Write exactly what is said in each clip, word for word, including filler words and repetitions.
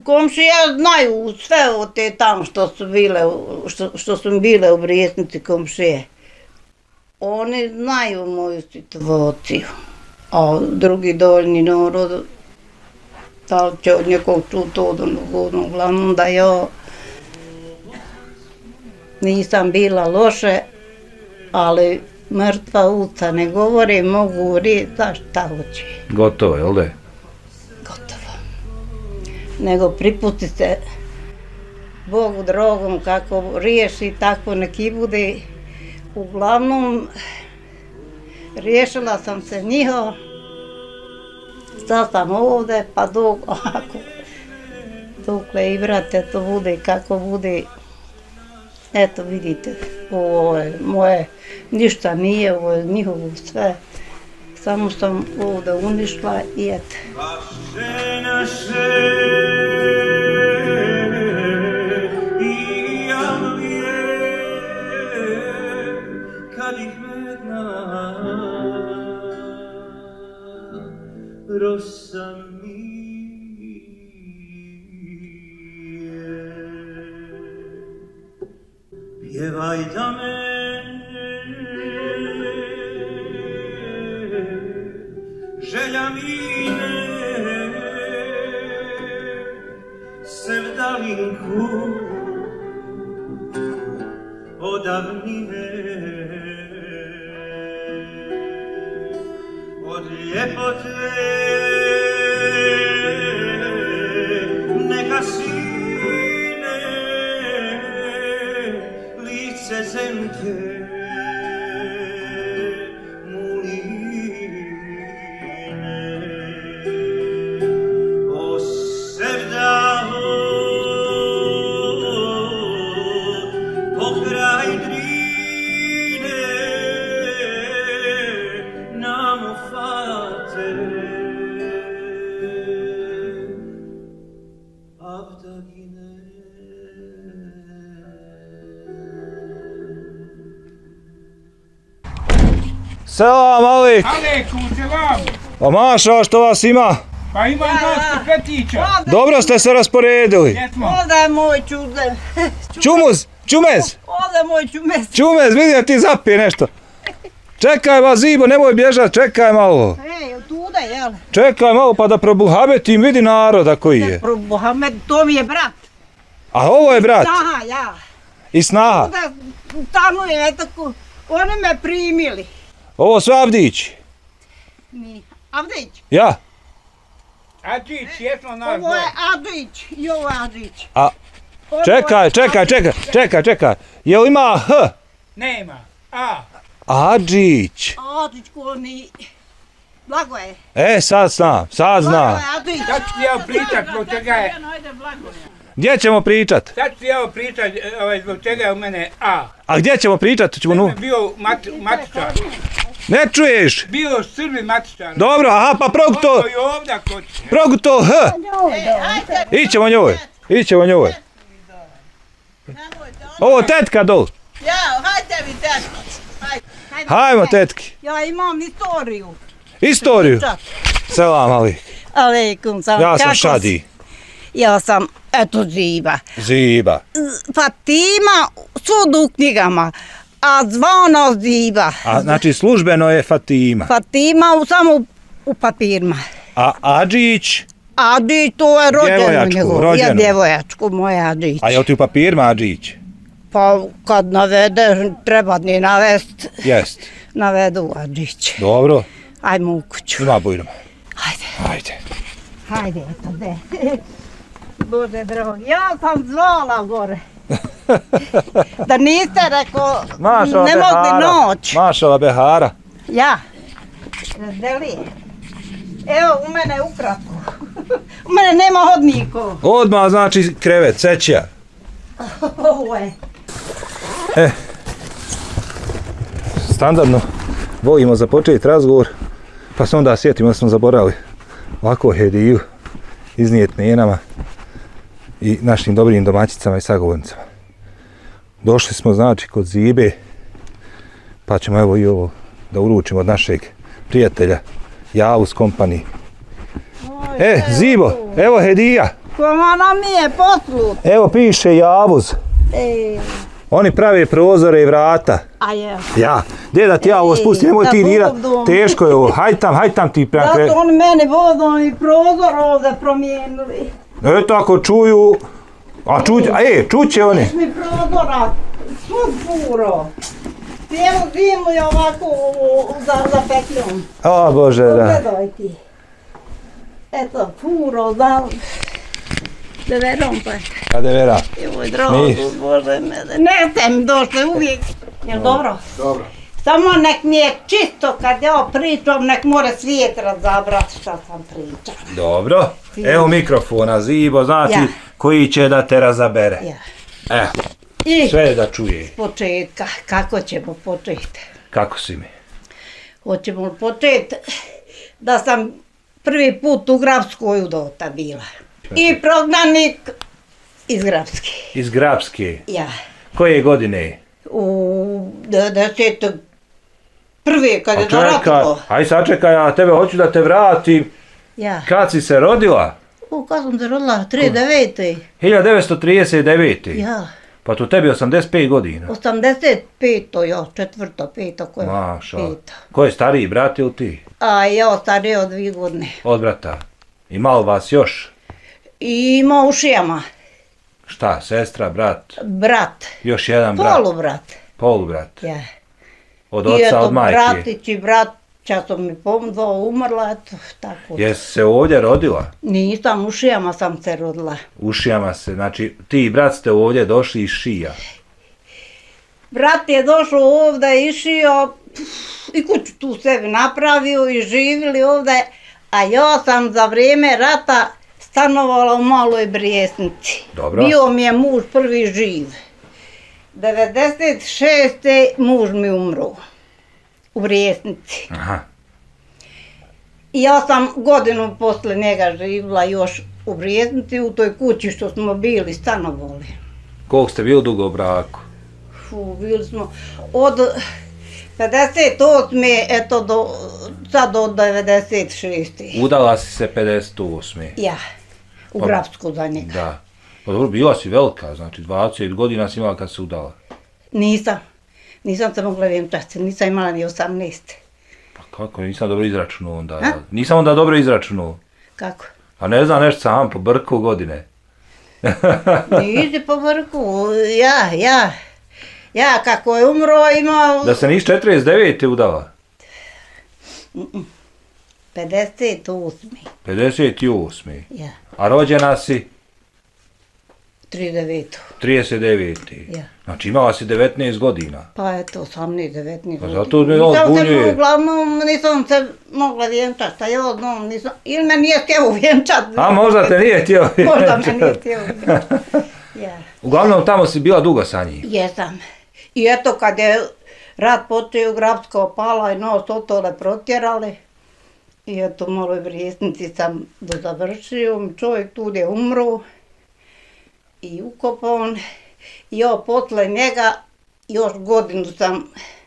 Komšije znaju sve od te tamo što su bile, što, što su bile u Brijesnici komšije. Oni znaju moju situaciju, a drugi dovoljni narod, da li će od nekog čuti od onog, uglavnom da ja nisam bila loše, ali mrtva uca ne govori, mogu reći šta hoće. Gotovo, jel da? Gotovo. Nego pripusti se Bogu drogom kako riješi, tako neki bude. Uglavnom, riješila sam se njiho, sad sam ovdje, pa dok, ako, dokle i brate to bude, kako bude, eto vidite, ovo je moje, ništa nije, ovo je njihovo sve, samo sam ovdje unišla i eto. Rosa pjevaj da me želja mine sevdalinku odavnine od ljepote neka sine lice zemke muline o sevdalo pokraj drine namo fate abdagine. Selam Alik! Alekum, selam! A Maša, što vas ima? Pa ima dosta petića. Dobro ste se rasporedili. Jesmo. Ovdje je moj čude. Čumuz, čumez, Ovdje je moj čumez. čumez, vidim da ti zapije nešto. Čekaj vas Zibo, nemoj bježat, čekaj malo. Ej, otuda, jel? Čekaj malo pa da probuhabetim, vidi naroda koji je. Mohamed, to mi je brat. A ovo je brat Aha, ja. i snaha. Ovdje tamo je, eto, oni me primili. Ovo sve Avdić. Mi. Avdić. Ja. Adžić, jesmo naš Ovo je dom. Adžić i ovo je Adžić. A Ovo je čekaj, čekaj, čekaj, čekaj, čekaj. Jel ima H? Nema. A. Adžić. Adžić ko ni... Blago je. E, sad znam, sad Blago znam. je Adžić. Sad ću ti ja pričat zbog čega je... Gdje ćemo pričat? Sad ću ti ja pričat ovaj, zbog čega je u mene A. A gdje ćemo pričat? Ćemo nu... Sam bio mat, matičar. Ne čuješ? Bio Srbi matičar. Dobro, aha, pa progu to, Ovo i ovdje kod će. progu to H. Ićemo njoj, ićemo njoj. Ovo tetka dol. Ja, hajde mi tetko. Hajde. Hajde. Hajmo tetki. Ja imam istoriju. Istoriju. Selam Alik. Aleikum salam. Ja sam Kako Šadi. si? Ja sam, eto, Ziba. Ziba. Fatima, sud u knjigama, a zvano Ziba. A znači službeno je Fatima. Fatima u, samo u, u papirima. A Adžić, Adžić, to je rođeno Djevojačku, njegovo. rođeno. Ja djevojačku, moja Adžić. a jel ti u papirima Adžić? Pa kad navedeš, treba ni navest, Jest. navedu Adžić. Dobro, Ajmo u kuću. ima bujno. Hajde. Ajde. Hajde, eto, de. Bože drogi, ja sam zvala gore. Da niste rekao, Mašala ne mogli Behara. noć. Mašala Behara. Ja. Razdeli. Evo, u mene ukratko. U mene nema hodnikov. Odmah znači krevet, seća. Ovo je. E, standardno volimo započeti razgovor, pa se onda sjetimo da smo zaboravili ovako hediju iznijeti njenama i našim dobrim domaćicama i sagovornicama. Došli smo znači kod Zibe, pa ćemo evo i ovo da uručimo od našeg prijatelja Javus Company. E, Zibo, evo hedija. Koma nam nije poslut. Evo piše Javuz. Ej, Oni prave prozore i vrata. a je. Ja, deda ti ja ovo Ej, spusti, nemoj da ti dira, budom. teško je ovo, hajde tam, hajde tam ti prema kre... Zato oni meni vodom i prozor ovdje promijenili. Eto ako čuju, a čuće, a e, čuće oni. Viš mi prozora, svud furo. Cijelu zimu je ovako ovo, za, za petljom. O Bože, da. Pogledaj ti. Eto, furo, da... Deverom pa. A devera. Joj, drago, Mi- Bože mene. Ne ste mi došli uvijek. Jel dobro? Dobro. Samo nek mi je čisto kad ja pričam, nek mora svijet razabrat šta sam pričala. Dobro. Evo mikrofona, Zibo, znači Ja. koji će da te razabere. Ja. Evo, I sve da čuje. s početka, kako ćemo početi? Kako si mi? Hoćemo li početi da sam prvi put u Grabskoj udota bila. I prognanik iz Grabske. Iz Grabske. Ja. Koje godine? U devedeset prve kad je A čekaj, doratilo. aj sačekaj, ja tebe hoću da te vratim. Ja. Kad si se rodila? U, kad sam se rodila? trideset devete. hiljadu devetsto trideset devete. Ja. Pa tu tebi osamdeset pet godina. osamdeset peto, ja, četvrto, peto, koje Maša. peto. Ko je stariji, brat ili ti? A ja starije od dvije godine. Od brata. Ima li vas još? I ima u šijama. Šta, sestra, brat? Brat. Još jedan brat? Polubrat. Polubrat. Ja. Od I oca, eto, od majke. bratić i brat, časom mi pomdva, umrla, eto, tako. Jesi se ovdje rodila? Nisam, u šijama sam se rodila. U Šijama se, znači ti i brat ste ovdje došli iz Šija. Brat je došao ovdje, išio i kuću tu sebi napravio i živjeli ovdje, a ja sam za vrijeme rata stanovala u Maloj Brijesnici. Dobro. Bio mi je muž prvi živ. devedeset šeste muž mi umro u Brijesnici. Aha. I ja sam godinu posle njega živjela još u Brijesnici, u toj kući što smo bili stanovali. Koliko ste bili dugo u braku? Fu, bili smo od pedeset osme eto do, sad do devedeset šeste. Udala si se pedeset osme. Ja, u Pa- Grabsku za njega. Da. Pa dobro, bila si velika, znači dvadeset godina si imala kad se udala. Nisam, nisam se mogla vjenčati, nisam imala ni osamnaest. Pa kako, nisam dobro izračunuo onda. A? Nisam onda dobro izračunuo. Kako? A ne znam nešto sam po brku godine. Nisi po vrhu, ja, ja. Ja, kako je umro, imao Da se nisi četrdeset devete udala? pedeset osme. pedeset osme. Ja, A rođena si trideset devete. trideset devete. Ja. Znači imala si devetnaest godina. Pa eto, osamnaest, devetnaest. Pa zato me on Nisam se, zbunjuje. uglavnom, nisam se mogla vjenčati, a ja znam, nisam, ili me nije htjelo vjenčati. A možda te nije htio Možda me vjenčat. nije htjelo vjenčati. Ja, Uglavnom tamo si bila dugo sa njim. jesam. I eto, kad je rat počeo u Grabsko pala i nos otole protjerali, i eto, u Maloj Brijesnici sam do završio, čovjek tu je umro i ukopan. I ja posle njega još godinu sam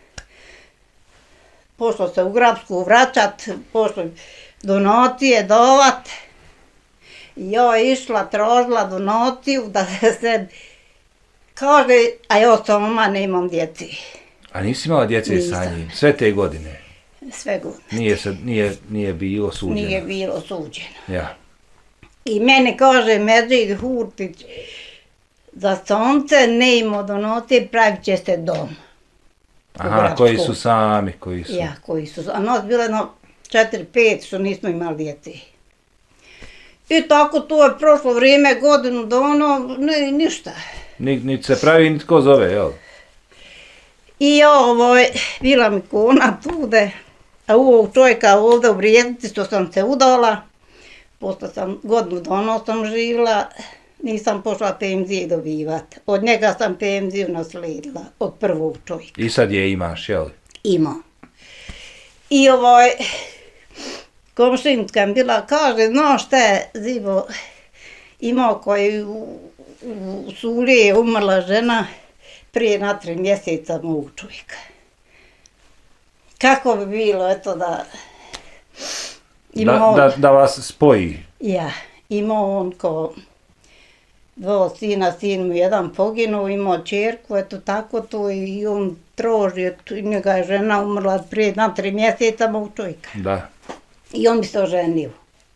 pošla se u Grabsku vraćat, pošla donacije dovat. I ja išla, tražila donaciju da se kaže, a ja sama nemam djeci. A nisi imala djece sa Nisam. njim, sve te godine. Sve godine. Nije, se, nije, nije bilo suđeno. Nije bilo suđeno. Ja. I meni kaže Medžid Hurtić, za sonce ne ima donacije, pravit će se dom. Aha, Grabsku. koji su sami, koji su. Ja, koji su, a nas bilo jedno četiri, pet što nismo imali djece. I tako to je prošlo vrijeme, godinu dana, ne, ništa. Ni, niti se pravi, niti ko zove, jel? I ja, ovo, bila mi kona tude, a u ovog čovjeka ovdje u Brijesnici što sam se udala, posle sam godinu dana sam živjela, nisam pošla penzije dobivat. Od njega sam penziju naslijedila, od prvog čovjeka. I sad je imaš, jel? Ima. I ovaj, komšinska mi bila, kaže, znaš šta je, Zibo, imao koji u, u Suli je umrla žena prije na tri mjeseca mog čovjeka. Kako bi bilo, eto da... Da, Imao, da, da vas spoji. ja, imao on ko dva sina, sin mu jedan poginuo, imao čerku, eto tako to i on troži, njega je žena umrla prije na tri mjeseca mog čovjeka. Da. I on bi se oženio.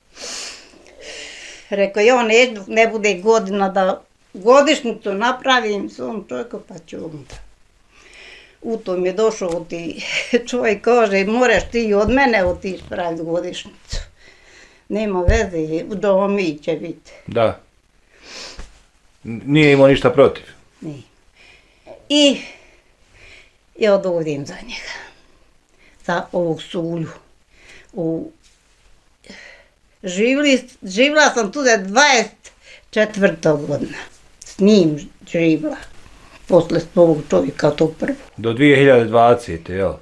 Rekao, ja ne, ne bude godina da godišnjicu napravim svom čovjeku, pa ću onda. U tom je došao ti čovjek, kaže, moraš ti od mene otići praviti godišnjicu. Nema veze, do mi će biti. Da. Nije imao ništa protiv. Nije. I ja dovodim za njega. Za ovog Sulju. U... Živli, živla sam tu da je dvadeset četvrta godina. S njim živla. Posle svog čovjeka tog prvog. Do dvije hiljade dvadesete. jel?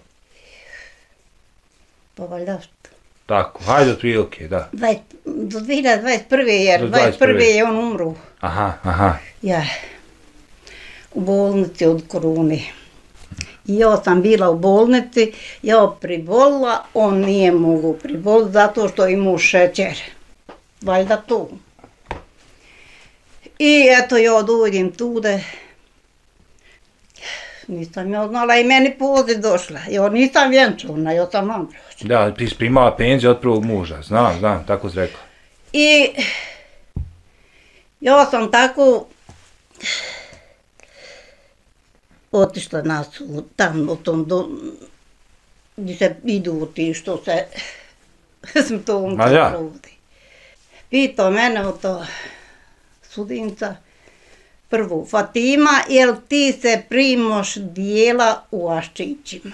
Pa valjda što. Tako, hajde od prilike, da. dvadeset do dvije hiljade dvadeset prve jer Do dvadeset prve je on umro. Aha, aha. Ja. U bolnici od korone. I ja sam bila u bolnici, ja pribolila, on nije mogao priboliti zato što imao šećer. Valjda tu. I eto ja dođem tude. Nisam ja znala i meni poziv došla. Ja nisam vjenčana, ja sam mamrođa. Da, ti si primala penziju od prvog muža, znam, znam, tako si rekla. I ja sam tako otišla na sud, tamo u tom do, gdje se idu ti što se s tom Ma ja. provodi. Pitao mene o to sudinca, prvo, Fatima, jel ti se primoš dijela u Aščićima?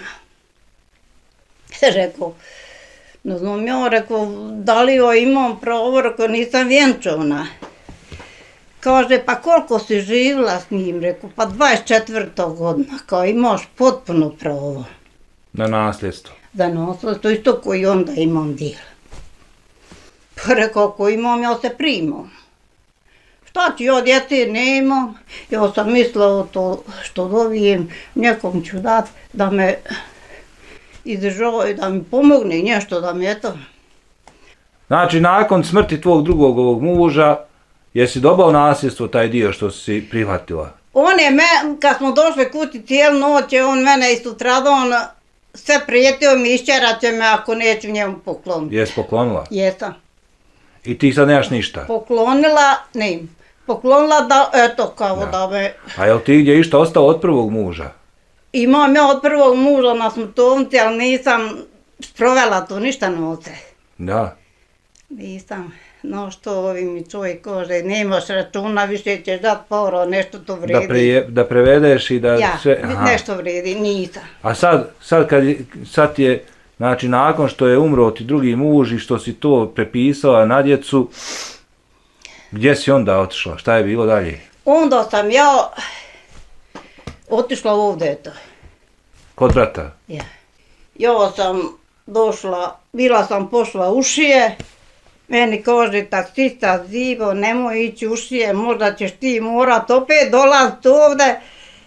Rekao, ne znam ja, rekao, da li joj imam pravo, rekao, nisam vjenčana. Kaže, pa koliko si živjela s njim, rekao, pa dvadeset četvrta godina, kao imaš potpuno pravo. Na nasljedstvo. Da nasljedstvo, isto koji onda imam dijela. Pa rekao, ako imam, ja se primam. Šta ću, ja djece nemam, ja sam mislila to što dobijem, nekom ću dati da me izdržava, da mi pomogne nešto, da mi eto. Znači, nakon smrti tvog drugog ovog muža, jesi dobao nasljedstvo taj dio što si prihvatila? On je, me, kad smo došli kući cijelu noć, je on mene i sutradan sve prijetio mi, išćerat će me ako neću njemu pokloniti. Jesi poklonila? Jesam. I ti sad nemaš ništa? Poklonila, ne, poklonila da, eto, kao da, da me... A jel ti gdje išta ostao od prvog muža? Imam ja od prvog muža na smrtovnici, ali nisam sprovela tu ništa novce. Da. Nisam. No što ovi mi čovjek kaže, nemaš računa, više ćeš dat poro, nešto to vredi. Da, prije, da prevedeš i da ja, sve... Ja, nešto vredi, nisam. A sad, sad, kad, sad je, znači nakon što je umro ti drugi muž i što si to prepisala na djecu, gdje si onda otišla? Šta je bilo dalje? Onda sam ja otišla ovdje, eto. Kod brata? Ja. Ja sam došla, bila sam pošla u Šije, meni kaže taksista Zivo, nemoj ići u Šije, možda ćeš ti morat opet dolaziti ovdje,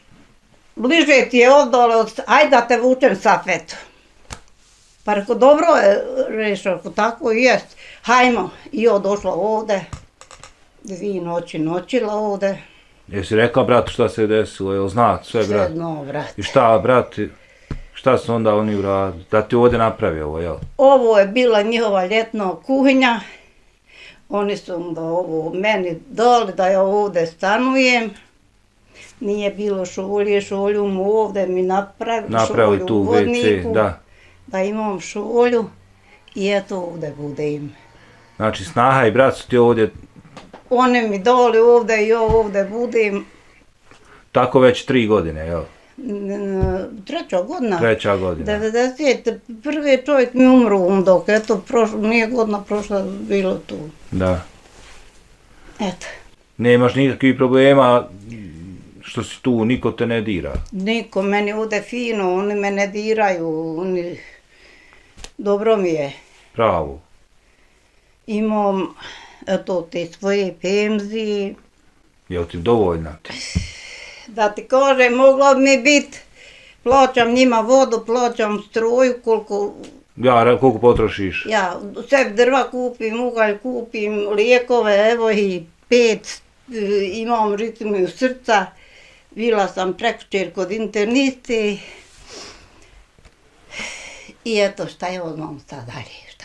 bliže ti je ovdje, ajde da te vučem safetu. Pa rekao, dobro je, rešao, tako i jest, hajmo. I ja došla ovdje, dvije noći noćila ovdje. Jesi rekla bratu šta se je desilo, jel zna sve brat? Sve zna, brat. I šta, brat, šta su onda oni uradili? Da ti ovdje napravi ovo, jel? Ovo je bila njihova ljetna kuhinja. Oni su onda ovo meni dali da ja ovdje stanujem. Nije bilo šolje, šolju mu ovdje mi napravili, Napravili šolju tu u vodniku. ve ce, da. Da imam šolju i eto ovdje bude im. Znači, snaha i brat su ti ovdje... Oni mi dali ovdje i ja ovdje budem. Tako već tri godine, jel? Treća godina. Treća godina. devedeset prve čovjek mi umro dok, eto, prošlo, nije godina prošla bilo tu. Da. Eto. Nemaš nikakvih problema što si tu, niko te ne dira? Niko, meni ovdje fino, oni me ne diraju, oni... Dobro mi je. Pravo. Imam, eto, te svoje penzije. Jel ti dovoljna ti? Da ti kažem, moglo bi mi biti, plaćam njima vodu, plaćam struju, koliko... Ja, koliko potrošiš? Ja, sebi drva kupim, ugalj kupim, lijekove, evo i pet e, imam ritmiju srca, bila sam prekjučer kod interniste i eto šta je odmah sad dalje, šta.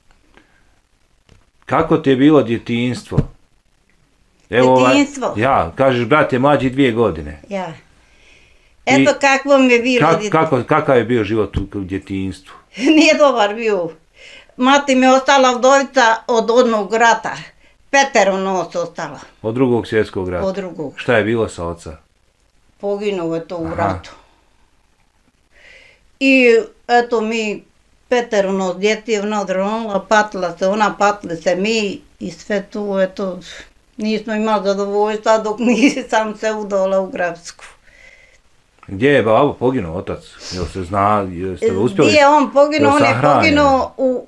Kako ti je bilo djetinjstvo? Ovaj- Djetinjstvo? ja, kažeš, brat je mlađi dvije godine. Ja. Eto I kakvo mi je bilo Kak, djet- kako, kakav je bio život u, u djetinjstvu? Nije dobar bio. Mati mi je ostala vdovica od onog rata. Petero nos ostala Od drugog svjetskog rata? od drugog. Šta je bilo sa oca? Poginuo je to u Aha. ratu. I eto mi petero nos djeti je ona odronula, patila se ona, patili se mi i sve tu, eto, nismo imali zadovoljstva dok nisam se udala u Grabsku. Gdje je babo poginuo, otac? Jel se zna, jeste li uspjeli? Gdje je on poginuo? Jel On je sahranjen? poginuo u,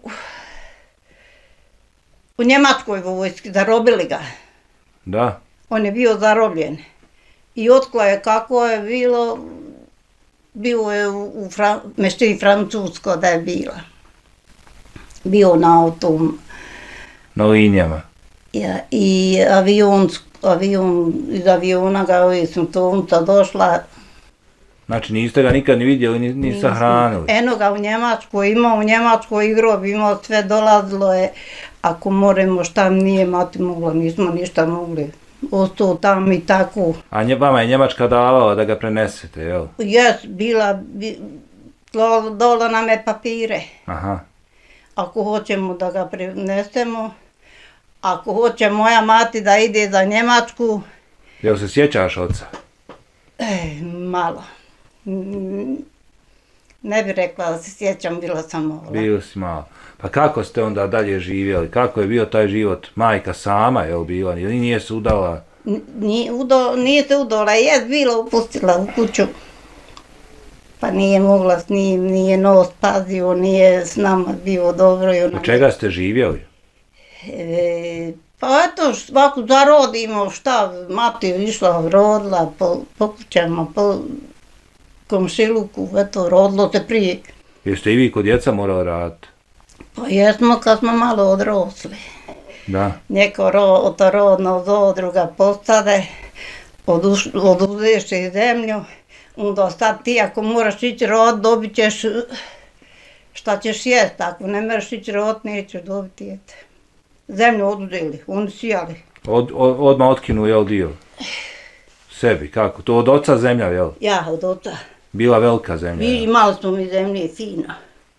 u Njemačkoj vojski, zarobili ga. Da. On je bio zarobljen. I otkla je kako je bilo, bilo je u, u Fran, Meštini Francusko da je bila. Bio na autom Na linijama. ja, i avion, avion, iz aviona ga je suntovnica došla. Znači niste ga nikad ni vidjeli, ni, ni Nismo. sahranili. Eno ga u Njemačkoj, imao u Njemačkoj igro, imao sve, dolazilo je. Ako moramo šta nije mati mogla, nismo ništa mogli. Ostao tam i tako. A nje, vama je Njemačka davala da ga prenesete, jel? Jes, bila, bi, do- dola nam je papire. Aha. Ako hoćemo da ga prenesemo, ako hoće moja mati da ide za Njemačku, Jel se sjećaš oca? eh, malo. Mm, Ne bi rekla da se sjećam, bila sam mala. Bili si malo. Pa kako ste onda dalje živjeli? Kako je bio taj život? Majka sama je li bila? Ili nije se udala? N- Nije, udo, nije se udola, je bila upustila u kuću. Pa nije mogla s njim, nije nos pazio, nije s nama bio dobro. I ona Od čega ste živjeli? E, pa eto, svako zarodimo, šta, mati je išla, rodila po, po kućama, po komšiluku, eto, rodilo se prije. Jeste i vi kod djeca morali raditi? Pa jesmo kad smo malo odrosli. Da. Neko ro, otorodno zadruga postade, oduš, oduzeše zemlju, onda sad ti ako moraš ići rod, dobit ćeš šta ćeš jest, ako ne moraš ići rod, nećeš dobiti jete. Zemlju oduzeli, oni sijali. Od, od, odmah otkinu, jel, dio? Sebi, kako? To od oca zemlja, jel? Ja, od oca. Bila velika zemlja. I jel? imali smo mi zemlje fino.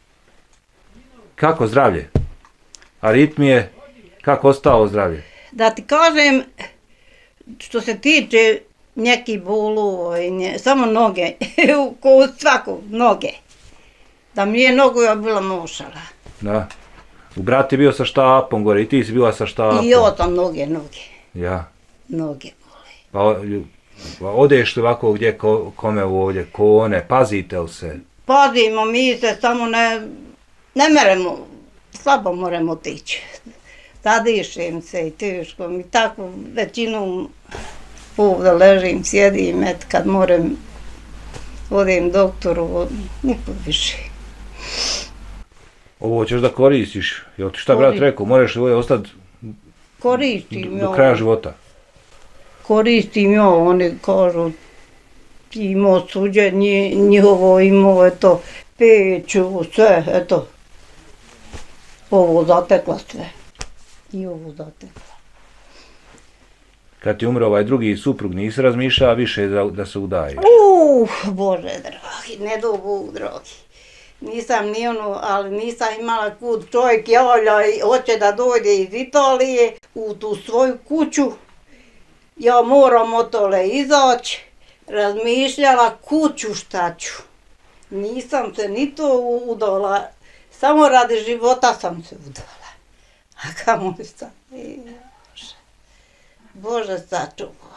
Kako zdravlje? Aritmije, kako ostalo zdravlje? Da ti kažem, što se tiče nekih bolu, nje, samo noge, ko svakog, noge. Da mi je nogu ja bila mošala. Da. U brat je bio sa štapom gore i ti si bila sa štapom. I ja sam noge, noge, Ja. noge bole. Pa, o- pa odeš li ovako gdje ko, kome ovdje, kone, pazite li se? Pazimo mi se, samo ne, ne meremo, slabo moramo otići. Zadišem se i teško mi tako većinom ovdje ležim, sjedim, et kad moram odem doktoru, nikud više. Ovo ćeš da koristiš, jel ti šta brat Koristim. rekao, moraš li ovdje ostati Koristim do ja, kraja života? koristim ja, oni kažu imao suđenje, njihovo imao, eto, peću, sve, eto, ovo zatekla sve. I ovo zatekla. Kad ti umre ovaj drugi suprug, nisi razmišljala više da, da se udaješ? Uh, Bože dragi, ne do Bog dragi. Nisam ni ono, ali nisam imala kud, čovjek javlja i hoće da dođe iz Italije u tu svoju kuću. Ja moram od tole izaći, razmišljala kuću šta ću. Nisam se ni to udala, samo radi života sam se udala. A kamo li sam, e, Bože, Bože sačuvaj.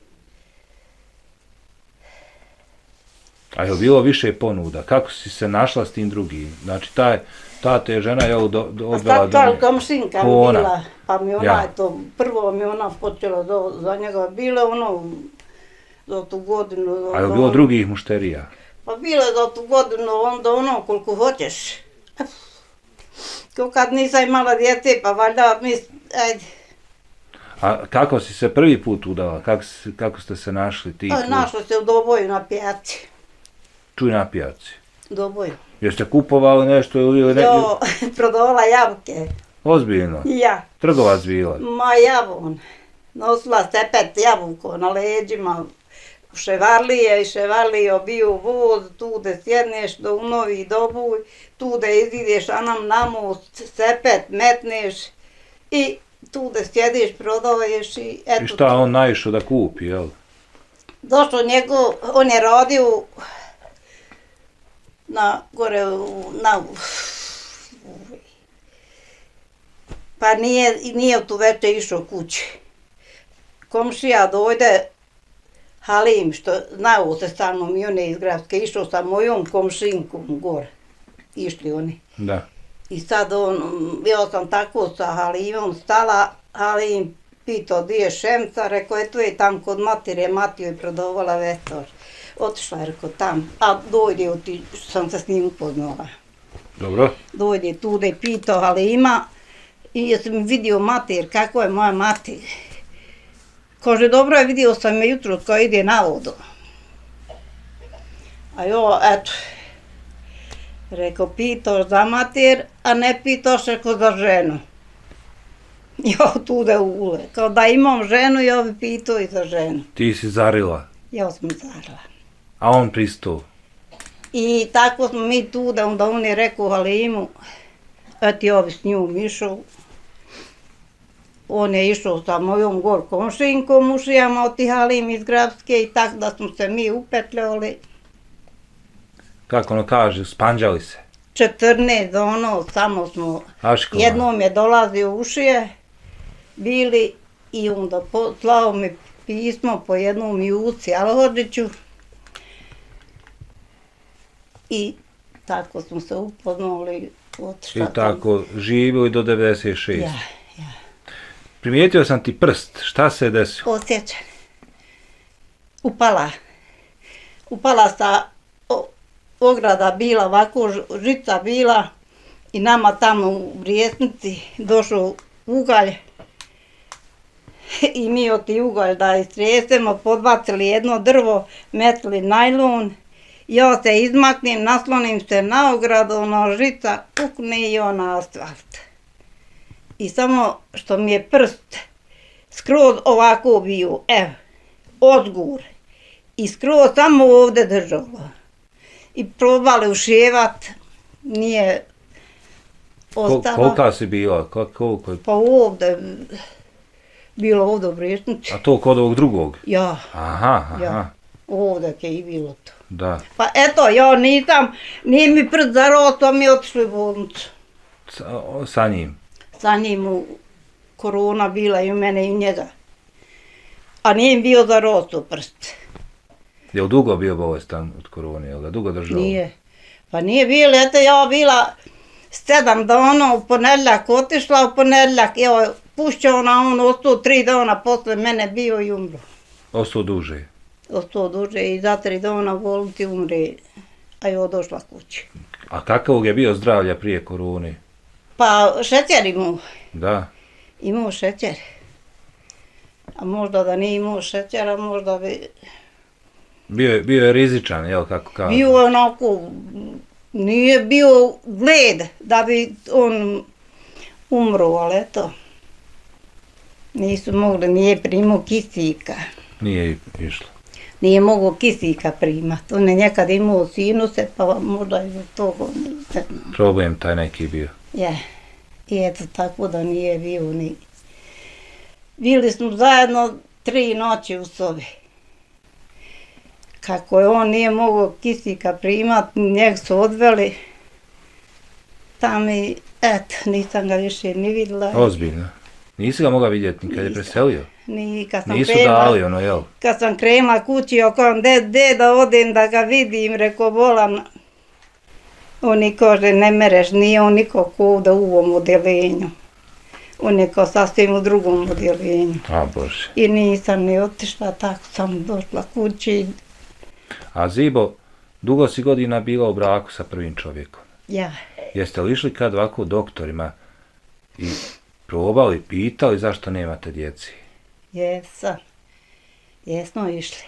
A je li bilo više ponuda? Kako si se našla s tim drugim? Znači, taj, ta te žena je do, do, A odvela sad do kao nje. komšinka mi Ona. bila, pa mi ona Ja. je to, prvo mi ona počela do, za njega, bilo ono, za tu godinu. A je li bilo ono- drugih mušterija? Pa bilo je za tu godinu, onda ono koliko hoćeš. Ko kad nisam imala djece, pa valjda mis, ajde. A kako si se prvi put udala? Kako, si, kako ste se našli ti? A, našli se u Doboju na pijaci. Čuj na pijaci. U Doboju. Jeste kupovali nešto ili ne? Jo, prodavala jabuke. Ozbiljno? Ja. Trgovac bila? Ma javon. Nosila sepet jabuko na leđima. U Ševarlije i Ševarlijo bio voz, tu da sjedneš do u Novi Dobuj, tu da izideš a nam na most, sepet metneš i tu da sjediš, prodaješ i eto. I šta on naišao da kupi, jel? Došao njegov, on je radio na gore, u- na... Pa nije, nije tu veče išao kući. Komšija dojde, Halim, što znao se sa mnom i on je iz Gradske, išao sa mojom komšinkom gore. Išli oni. Da. I sad on, ja sam tako sa Halimom stala, Halim pitao di je Šemca, rekao je tu je tam kod matire, Matiju je prodavala vetor. Otišla je, rekao tam, a dojde, oti, sam se s njim upoznala. Dobro. Dojde tu da je pitao Halima i ja sam vidio mater, kako je moja mater. Kaže, dobro je, vidio sam me jutro kao ide na vodu. A jo, eto, rekao, pitao za mater, a ne pitaš rekao za ženu. Ja tu da ule, kao da imam ženu, ja bi pitao i za ženu. Ti si zarila, Ja sam zarila. a on pristao. I tako smo mi tu da onda on je rekao Halimu, eto ja bi s njom išao. On je išao sa mojom gor komšinkom u šijama od tih Halim iz Grabske i tako da smo se mi upetljali. Kako ono kaže, spanđali se. četrnaest ono, samo smo, Aškova. jednom je dolazio u šije, bili i onda poslao mi pismo po jednom Juci Alhodžiću. I tako smo se upoznali. Otišla I sam. tako živjeli do devedeset šeste. Ja, ja. Primijetio sam ti prst, šta se je desilo? Osjećan. Upala. Upala sa o, ograda bila, ovako ž- žica bila i nama tamo u Brijesnici došao ugalj. I mi od ti ugalj da istresemo, podbacili jedno drvo, metli najlon. Ja se izmaknem, naslonim se na ogradu, ona žica pukne i ona asfalt. I samo što mi je prst skroz ovako bio, evo, odgur. I skroz samo ovdje držalo. I probali ušijevat, nije Kol, ostalo. kolika si bila? Kol, koliko je? Pa ovdje, bilo ovdje u Brijesnici. A to kod ovog drugog? Ja, Aha, aha, ja, ovdje je i bilo to. da. Pa eto, ja nisam, nije mi prst zarostao, mi otišli u bolnicu. Sa, o- sa njim. Sa njim u korona bila i u mene i u njega. A nije im bio zarostao prst. Je li dugo bio bolestan od korone? Je li ga dugo držao? Nije. Pa nije bilo, eto ja bila sedam dana, u ponedjeljak otišla, u ponedjeljak, evo, pušćao na on, ostao tri dana posle mene bio i umro. Ostao duže. Ostao duže i za tri dana u bolnici umre, a ja došla kući. A kakvog je bio zdravlja prije korone? Pa šećer imao, Da. imao šećer. A možda da nije imao šećera, možda bi Bio je, bio je rizičan, jel, kako kažu? bio onako, nije bio gled da bi on umro, ali eto. Nisu mogli, nije primao kisika. Nije išlo. Nije mogao kisika primat. On je nekad imao sinuse, pa možda je zbog toga nije. Problem taj neki bio. Je. I eto tako da nije bio ni... Bili smo zajedno tri noći u sobi. Kako je on nije mogao kisika primat, njeg su odveli. Tam i, eto, nisam ga više ni vidjela. Ozbiljno. Nisi ga mogla vidjeti ni kad je Nisam. preselio? Ni kad sam Nisu krenula- dali ono, jel? Kad sam krenula kući, okon, de, de da odem da ga vidim, rekao, volam. Oni kaže, ne mereš, nije on niko ko ovdje u ovom odjelenju. On je kao sasvim u drugom odjelenju. A Bože. I nisam ni otišla, tako sam došla kući. A Zibo, dugo si godina bila u braku sa prvim čovjekom. Ja, Jeste li išli kad ovako doktorima i probali, pitali zašto nemate djeci? Jesam. Jesmo išli.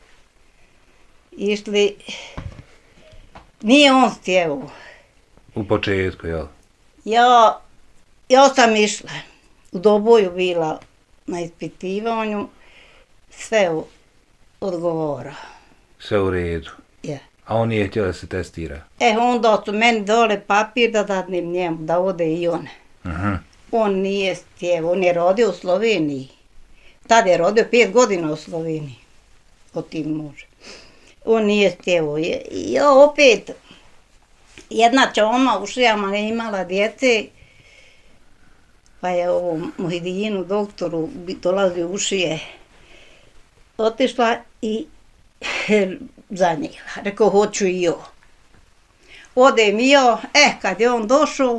Išli, nije on stjevo. U početku, jel? Ja, ja sam išla, u Doboju bila na ispitivanju, sve u- odgovora. Sve u redu. Ja. A on nije htio da se testira. E, onda su meni dole papir da dadnem njemu, da ode i on. Mhm. On nije stjevo, on je rodio u Sloveniji. Tad je rodio pet godina u Sloveniji, od tim muža. On nije stjevo. I ja opet, jedna čoma u šijama ne imala djece, pa je ovom Muhidinu doktoru bi- dolazio u šije. Otišla i zanijela. Rekao, hoću i jo. Odem i jo, eh, kad je on došao,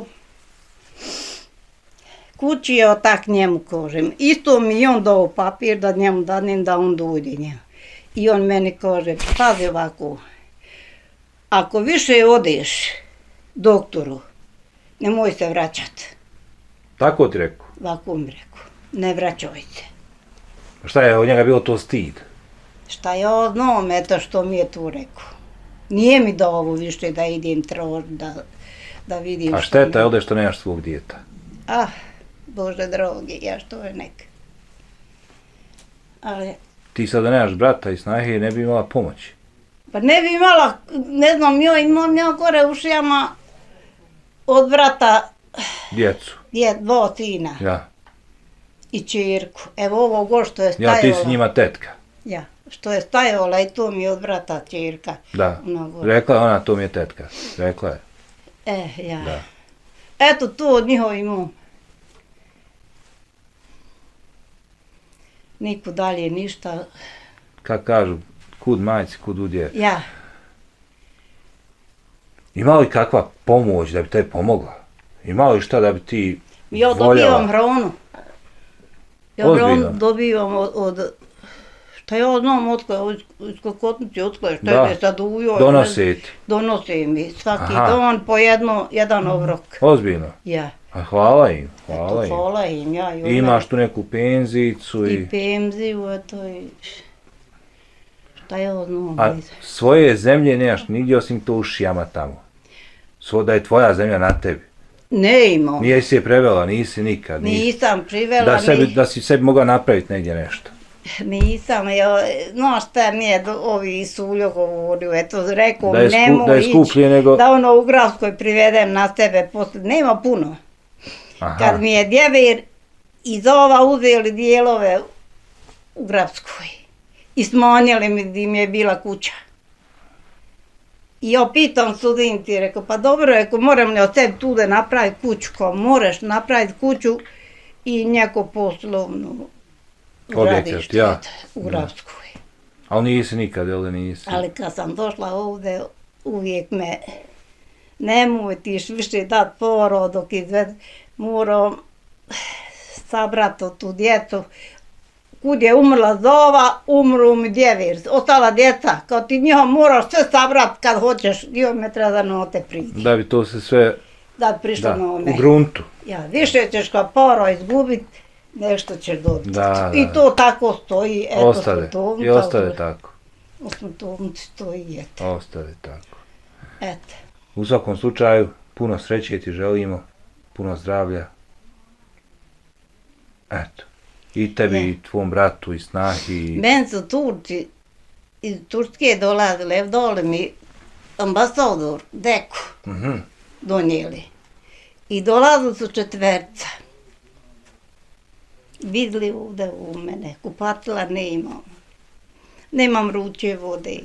kući je tak njemu kažem. Isto mi je on dao papir da njemu danem da on dojde njemu. I on meni kaže, pazi ovako, ako više odeš doktoru, nemoj se vraćat. Tako ti rekao. Ovako mi rekao, ne vraćaj se. Šta je od njega bilo to stid? Šta ja znam, eto što mi je tu rekao. Nije mi dao ovo više da idem troš, da, da vidim A što šteta me- je ovdje što nemaš svog djeta. Ah, Bože drogi, ja što je nek. Ali, Ti sad da nemaš brata i snahe ne bi imala pomoći. pa ne bi imala, ne znam, joj imam ja gore u šijama od brata Djecu. je dva sina Ja. i čirku. Evo ovo go što je Ja, stajala. ti si njima tetka. Ja, što je stajala i to mi je od brata čirka. Da. Ona gore. Rekla je ona, to mi je tetka. Rekla je. E, ja. Da. Eto to od njihovi imam. Niko dalje ništa. Kako kažu, kud majci, kud udje. Ja, Ima li kakva pomoć da bi te pomogla? Ima li šta da bi ti ja voljela? dobivam hranu. Ja Ozbiljno? hranu dobivam od, od šta ja znam od koje, od, od kokotnici, od koje, šta Da. je sad ujoj. Donose ti. Donose mi svaki Aha. dan po jedno, jedan obrok. Ozbiljno. Ja, A hvala im, hvala eto, im. hvala im, ja. I, I ona- imaš tu neku penzicu i... I pemziju, eto, i šta ja znam. A svoje zemlje nemaš nigdje osim to u šijama tamo. Svo da je tvoja zemlja na tebi. Ne imam. Nije si je prevela, nisi nikad. nisi- Nisam privela, Da, sebi, ni, da si sebi mogla napraviti negdje nešto. nisam, ja, znaš šta mi je do- ovi suljo govorio, eto, rekao, Da je, sku, nemoj da je ići, skuplje nego... da ono u Gravskoj privedem na tebe, posle, nema puno. Aha. Kad mi je djevir iz ova uzeli dijelove u Gravskoj i smanjili mi di mi je bila kuća. I ja pitam studenti, rekao, pa dobro, rekao, moram li od tebi tu da napraviti kuću, kao moraš napraviti kuću i neko poslovnu Objekat, gradište, ja. eto, u Gravskoj. Ali nisi nikad, jel da nisi? Ali kad sam došla ovdje, uvijek me, nemoj ti više dat poro dok izved, moram sabrat tu djecu. Kud je umrla zova, umru mi djevir, ostala djeca, kao ti njiho moraš sve sabrat kad hoćeš, dio me treba da note pridi, Da bi to se sve... da bi prišlo Da, na ome. u gruntu. Ja, više ćeš kao poro izgubit, nešto ćeš dobiti. Da, da. I to tako stoji, eto, Ostade. putovnica, I ostade tako. u putovnici stoji, eto. Ostade tako. Eto. U svakom slučaju, puno sreće ti želimo, puno zdravlja. Eto. I tebi, Je. i tvom bratu, i snahi. i- Meni su Turci iz Turske dolazili, evo dole mi ambasador, Deko, Mhm. donijeli. I dolazili su četverca. Vidjeli ovdje u mene, kupatila nemam. Nemam ruče vode.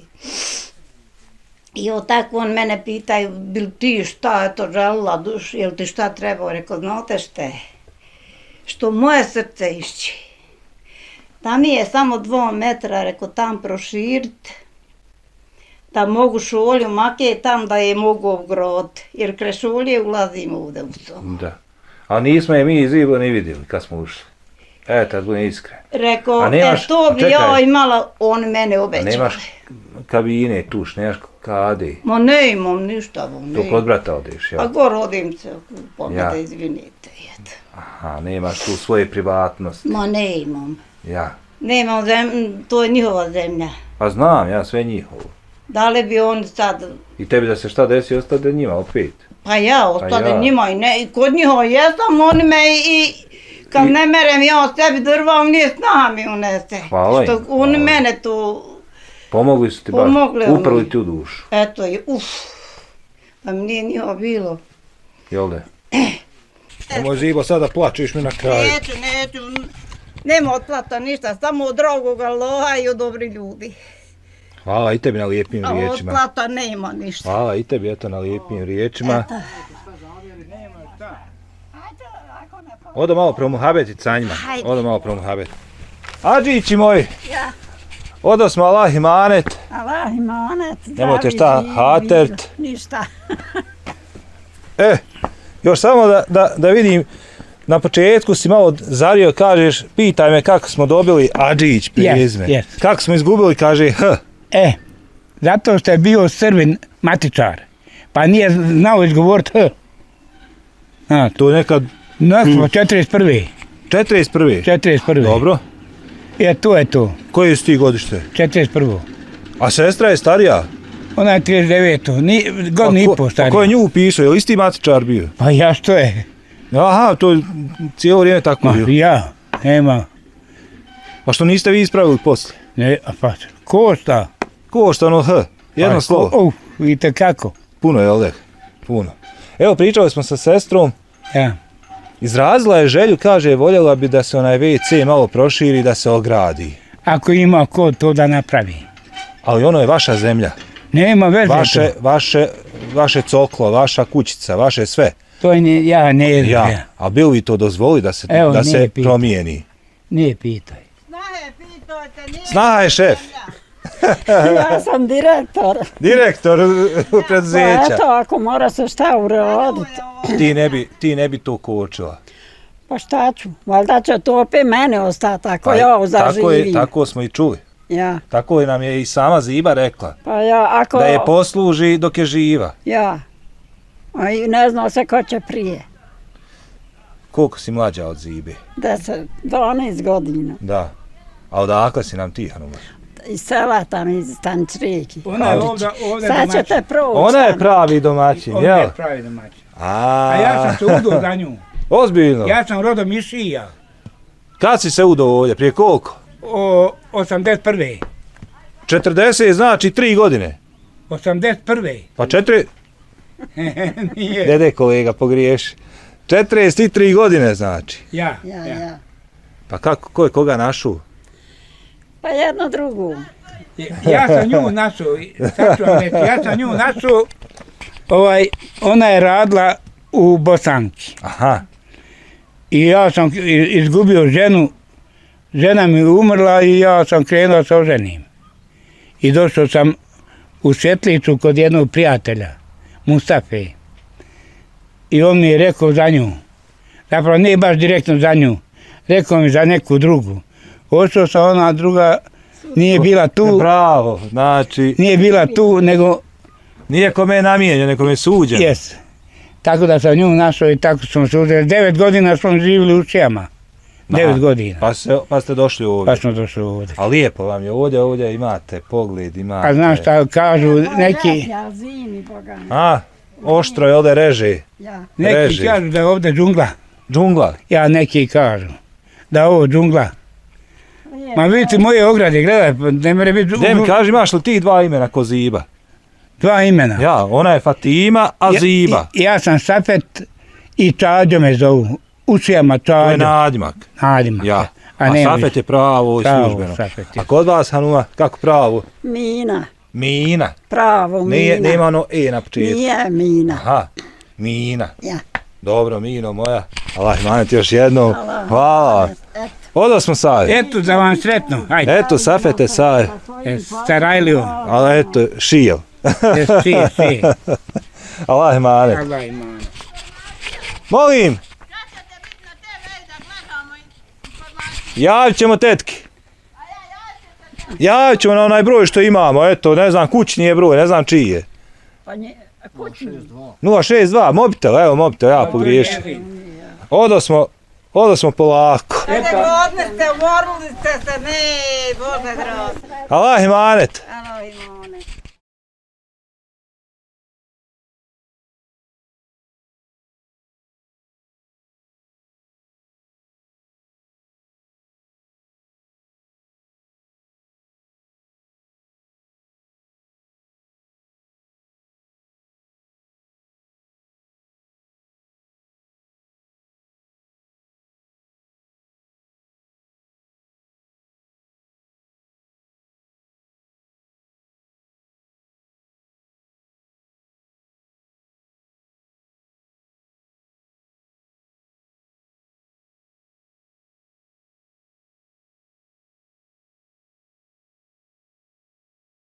I o tako on mene pitaju, bil ti šta je to žalila duš, jel ti šta treba? Rekao, znate šta je? Što moje srce išći. Tam je samo dva metra, rekao, tam proširit, da mogu šolju make tam da je mogu obgrot, jer kraj šolje ulazim ovdje u sobu. Da. A nismo je mi iz Ibla ni vidjeli kad smo ušli. E, tad budem iskren. Rekao, A nemaš- e, to bi čekaj. ja imala, on mene A obećao. nemaš kabine, tuš, nemaš kade. Ma ne imam ništa, bo To ne. kod brata odeš, Pa ja. go rodim se, ponekad Ja. izvinite. Eto. Aha, nemaš tu svoje privatnosti. Ma ne imam. Ja. Nema zemlje, to je njihova zemlja. Pa znam, ja sve njihovo. Da li bi oni sad, I tebi da se šta desi, ostade njima opet. pa ja, ostade ja. njima i ne, i kod njihova jesam, oni me i, kad I- ne merem ja sebi drva, oni snaha mi unese. Hvala im, Što oni hvala. mene tu, Pomogli su ti baš, Pomogli oni. uprli ti u dušu, eto, i uf, pa mi nije njihovo bilo. jel da? Nemoj Zibo sada plačeš mi na kraju. Neću, neću, nema otplata ništa, samo od drugog Allaha i od dobri ljudi. Hvala i tebi na lijepim A riječima. otplata nema ništa. Hvala i tebi eto na lijepim riječima. Odo malo promuhabeti sa njima. Hajde. Odo malo promuhabeti. Adžići moji, Ja, odo smo Allah imanet. Allah imanet. Nemojte zdravi, šta živi, hatert. Ništa. E, još samo da, da, da vidim, na početku si malo zario, kažeš, pitaj me kako smo dobili Adžić prezime. Yes, yes. Kako smo izgubili, kaže H. E, zato što je bio Srbin matičar, pa nije znao izgovoriti H. A, To je nekad no, smo četrdeset prve. četrdeset prve. četrdeset prve. Dobro. E, to je to, Koje su ti godište? četrdeset prve. A sestra je starija? Ona je trideset deveto. Ni, godinu i ko- po a stariji. ko je nju upisao? Je li isti matičar bio? Pa ja što je? Aha, to je cijelo vrijeme tako Ma, bilo. ja, nema. Pa što niste vi ispravili poslije? Ne, a pa, ko šta? Ko što ono H? Jedno Pa, slovo. ko- Uf, vidite kako. Puno je, jel da? Puno. Evo, pričali smo sa sestrom. Ja. Izrazila je želju, kaže, voljela bi da se onaj ve ce malo proširi, da se ogradi. Ako ima ko to da napravi. Ali ono je vaša zemlja. Nema veze Vaše, to. vaše, vaše coklo, vaša kućica, vaše sve. To je ne, ja ne Ja. ja. A bi li vi to dozvoli da se, Evo, da nije se pitanje. promijeni? Ne pitaj. Snahe, pitajte, nije Snaha je šef, Ja sam direktor. direktor Pa preduzeća. eto, ako mora se šta uraditi, Ti ne bi, ti ne bi to kočila. pa šta ću? Valjda će to opet mene ostati ako Pa, ja tako, je, zaživim. tako smo i čuli. Ja, Tako je nam je i sama Ziba rekla. pa ja, ako... Da je posluži dok je živa. Ja. A i ne zna se ko će prije. Koliko si mlađa od Zibe? deset, dvanaest godina. Da. A odakle si nam ti, Hanuma? Iz sela tam, iz Stančrijeki. Ona je ovdje, ovdje Sad domaćin. ćete proći. Ona je tamo. pravi domaćin, Ovdje jel? je pravi domaćin. A, A ja sam se udo za nju. Ozbiljno? Ja sam rodom iz Šija. Kad si se udao ovdje? Prije koliko? O, osamdeset prve. četrdeset znači tri godine. osamdeset prve. Pa četiri... Nije. Dede kolega, pogriješi. četrdeset tri godine znači. Ja, Ja, ja. ja. Pa kako, ko je koga našao? Pa jedno drugu. Ja sam nju našao, sad ću vam reći, ja sam nju našao, Ovaj, ona je radila u Bosanki. Aha. I ja sam i- izgubio ženu. Žena mi je umrla i ja sam krenuo sa oženim. I došao sam u Svjetlicu kod jednog prijatelja, Mustafe. I on mi je rekao za nju. Zapravo nije baš direktno za nju. Rekao mi za neku drugu. Ostao sam, ona druga nije bila tu. Bravo, znači, Nije bila tu, nego nije kome namijenjeno, nego je suđeno. jes. Tako da sam nju našao i tako smo se uzeli. Devet godina smo živjeli u Šijama. Devet Aha. godina. Pa, se, pa ste došli ovdje. Pa smo došli ovdje. A lijepo vam je ovdje, ovdje imate pogled, imate... A znaš šta kažu neki, Ja zimi, Boga mi. A, oštro je ovdje reže. Ja. neki reži. kažu da je ovdje džungla. Džungla. Ja neki kažu da je ovo džungla. Ma vidite moje ograde, gledaj, pa ne mere biti Gdje mi kaži, imaš li ti dva imena ko Ziba? dva imena. Ja, ona je Fatima, a Ja- Ziba. i- Ja sam Safet i Čađo me zovu. U Šijama To je Čađo. nadimak. Nadimak. Ja. A, A nema Safet više. je pravo i Pravo, službeno. Safet je. A kod vas, Hanuma, kako pravo? Mina, Mina. pravo Nije, Mina. nema ono E na početku. Nije Mina. Aha, Mina. Ja. Dobro, Mino moja. Allah imanet još jednom. Allah. Hvala vam. Eto. Odo smo sad. Eto da vam sretno. Ajde. Eto, Safete sad. E, Sarajlio. Ali eto, šijel. E, si, si. Allah imanet. Allah ima. Molim. Javit ćemo tetki. Javit ćemo na onaj broj što imamo, eto, ne znam, kućni je broj, ne znam čiji je. Pa nje, kućni. nula šezdeset dva, mobitel, evo mobitel, ja pogriješim. Odo smo Odo smo polako. Ajde, gladni ste, umorili ste se, ne, Bože dragi. Allah imanet.